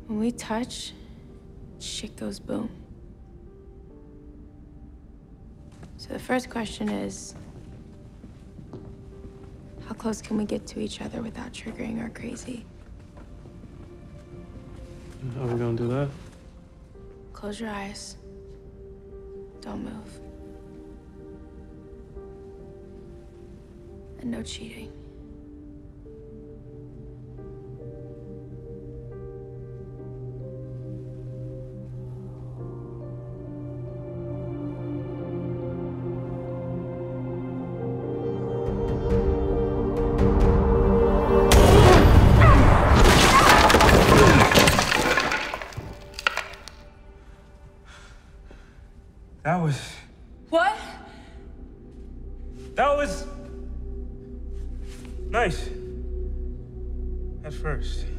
When we touch, shit goes boom. So the first question is, how close can we get to each other without triggering our crazy? How are we gonna do that? Close your eyes. Don't move. And no cheating. That was... What? That was... nice. At first.